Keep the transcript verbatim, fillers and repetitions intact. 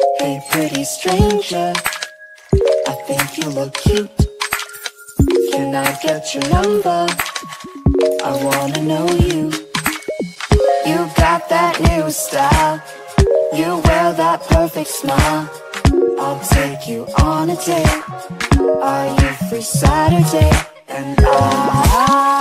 Hey pretty stranger, I think you look cute. Can I get your number? I wanna know you. You got that new style, you wear that perfect smile. I'll take you on a date. Are you free Saturday? And I